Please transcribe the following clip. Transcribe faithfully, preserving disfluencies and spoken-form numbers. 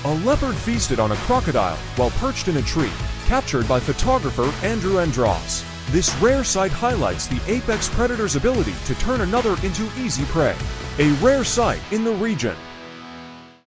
A leopard feasted on a crocodile while perched in a tree, captured by photographer Andrew Andrawes. This rare sight highlights the apex predator's ability to turn another into easy prey. A rare sight in the region.